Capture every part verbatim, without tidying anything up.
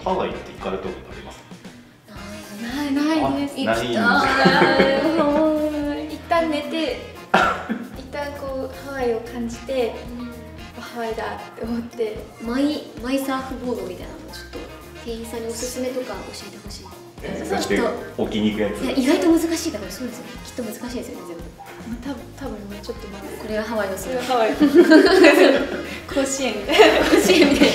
ハワイって行かれたことあります？ ないないです。 行きたい。一旦寝て、一旦こうハワイを感じて、ハワイだって思って、 マイマイサーフボードみたいなのちょっと店員さんにおすすめとか教えてほしい。 そして置きに行くやつ。 いや意外と難しいからそうですよね。きっと難しいですよね全部。 多分多分もうちょっとまだこれがハワイのそれ。 ハワイ。甲子園みたいな。 甲子園みたいな。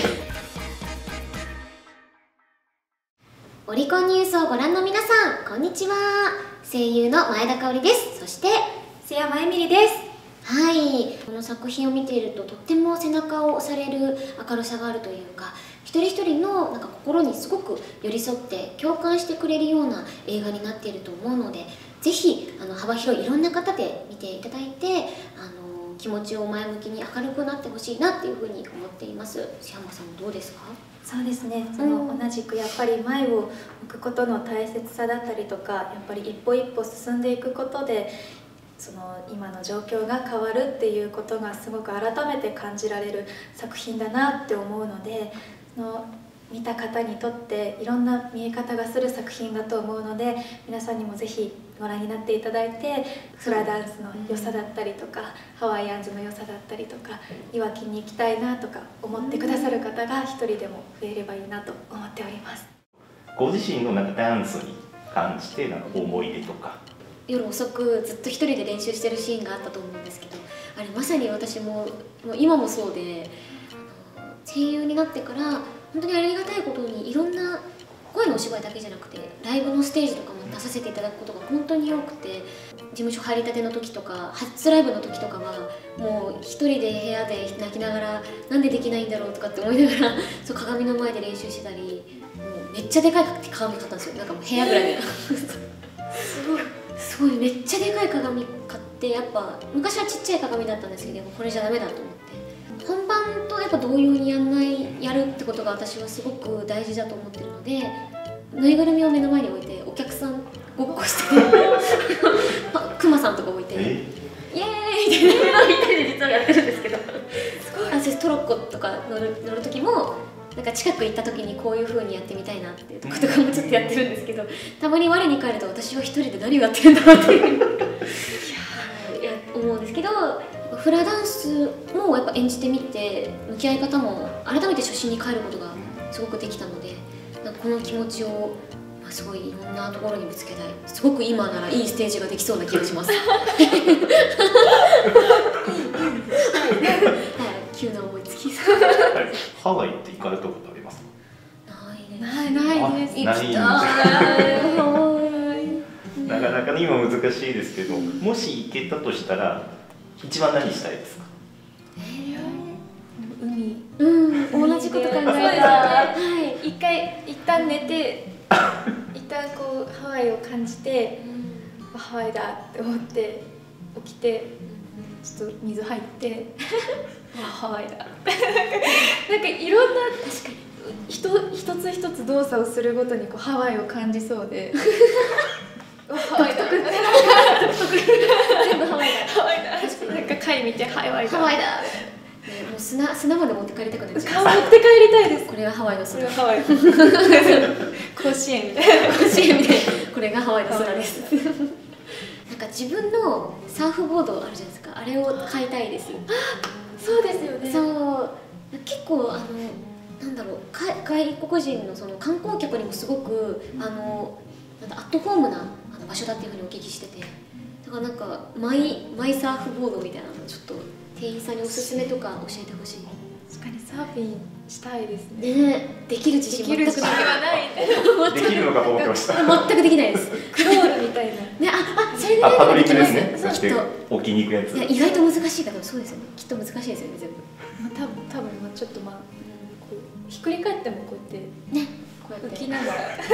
オリコンニュースをご覧の皆さん、こんにちは。声優の前田香織です。そして瀬山エミリです。 はい、この作品を見ているととっても背中を押される明るさがあるというか、一人一人のなんか心にすごく寄り添って共感してくれるような映画になっていると思うので、ぜひあの幅広いいろんな方で見ていただいて、あの気持ちを前向きに明るくなってほしいなっていうふうに思っています。瀬山さんどうですか？ そうですね、その同じくやっぱり前を向くことの大切さだったりとか、やっぱり一歩一歩進んでいくことでその今の状況が変わるっていうことがすごく改めて感じられる作品だなって思うので、その見た方にとっていろんな見え方がする作品だと思うので、皆さんにもぜひご覧になっていただいて、フラダンスの良さだったりとか、ハワイアンズの良さだったりとか、いわきに行きたいなとか思ってくださる方が一人でも増えればいいなと思っております。 ご自身のなんかダンスに関してなんか思い出とか。 夜遅くずっと一人で練習してるシーンがあったと思うんですけど、あれまさに私ももう今もそうで、あの声優になってから本当にありがたいことにいろんな声のお芝居だけじゃなくてライブのステージとかも出させていただくことが本当に多くて、事務所入りたての時とか初ライブの時とかはもう一人で部屋で泣きながらなんでできないんだろうとかって思いながらそう鏡の前で練習してたり、もうめっちゃでかい鏡買ったんですよ。なんかもう部屋ぐらいですごいすごいめっちゃでかい鏡買って、やっぱ昔はちっちゃい鏡だったんですけど、これじゃダメだと思って、本番とやっぱ同様にやんないやるってことが私はすごく大事だと思ってるので、ぬいぐるみを目の前に置いてお客さんごっこしてクマさんとか置いてイエーイってみんなで実はやってるんですけど、私トロッコとか乗る乗る時もなんか近く行った時にこういう風にやってみたいなっていうとことかもちょっとやってるんですけど、たまに我に返ると私は一人で何をやってるんだろうっていういや思うんですけど、フラダンスもやっぱ演じてみて向き合い方も改めて初心に帰ることがすごくできたので、なんかこの気持ちをすごいいろんなところにぶつけたい。すごく今ならいいステージができそうな気がします。はい、急な思いつき。 ハワイって行かれたことあります？ ないないです。 ないんです。なかなか今難しいですけど、もし行けたとしたら一番何したいですか？ 海。 うん、同じこと考えた。 はい、一回一旦寝て、一旦こうハワイを感じて、ハワイだって思って起きて、ちょっと水入って、ハワイだ。なんかいろんな確かに一一つ一つ動作をするごとにこうハワイを感じそうで。ハワイだ。全部ハワイだ。ハワイだ。なんか貝見てハワイだ。 ハワイだ。もう砂砂まで持って帰りたくなっちゃう。 持って帰りたいです。 これはハワイの空。 これはハワイ。甲子園みたいな。 甲子園みたいな。これがハワイの空です。なんか自分のサーフボードあるじゃないですか。あれを買いたいです。 そうですよね。 そう結構あのなんだろう、外国人のその観光客にもすごくあのなんだアットホームなあの場所だっていうふうにお聞きしてて、だからなんかマイマイサーフボードみたいなのちょっと店員さんにおすすめとか教えてほしい。 確かにサーフィンしたいですね。 ね、できる自信全くない。 できるのかと思ってました。 全くできないです。 クロールみたいな。 ね、あ、あ、それぐらいパドリングできます。 ですね。そして置きに行くやつ。 いや、意外と難しいかと、そうですよね。きっと難しいですよね、全部。 まあ、多分多分まあちょっとまあ、こうひっくり返ってもこうやってね、こうやって浮きながら。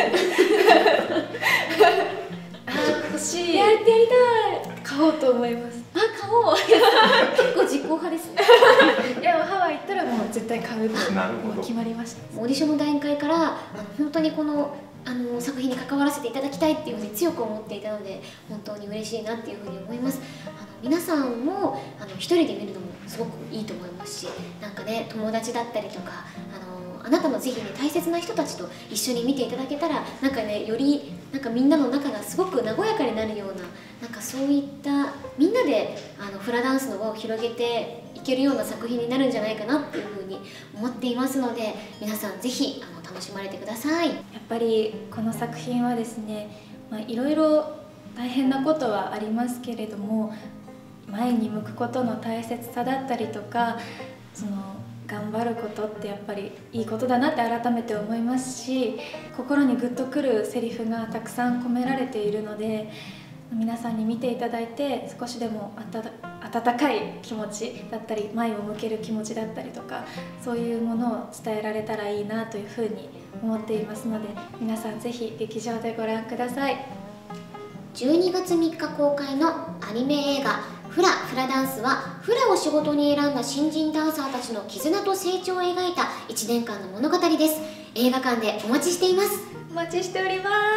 あー欲しい。 やってやりたい。 買おうと思います。 あ、買おう。結構実行派ですね。 いや、ハワイ行ったらもう絶対買うとなるほど決まりました。 オーディションの段階からあの本当にこのあの作品に関わらせていただきたいっていうふうに強く思っていたので、本当に嬉しいなっていうふうに思います。あの皆さんもあの一人で見るのもすごくいいと思いますし、なんかね、友達だったりとかあのあなたのぜひね大切な人たちと一緒に見ていただけたら、なんかねよりなんかみんなの仲がすごく和やかになるような、なんかそういったみんなであのフラダンスの輪を広げていけるような作品になるんじゃないかなっていうふうに思っていますので、皆さんぜひあの楽しまれてください。 やっぱりこの作品はですね、まあ、いろいろ大変なことはありますけれども、前に向くことの大切さだったりとか、その頑張ることってやっぱりいいことだなって改めて思いますし、心にグッとくるセリフがたくさん込められているので、皆さんに見ていただいて少しでも温かい気持ちだったり、前を向ける気持ちだったりとか、そういうものを伝えられたらいいなというふうに思っていますので、皆さんぜひ劇場でご覧ください。 じゅうにがつみっか公開のアニメ映画フラ・フラダンスは、フラを仕事に選んだ新人ダンサーたちの絆と成長を描いたいちねんかんの物語です。映画館でお待ちしています。 お待ちしております。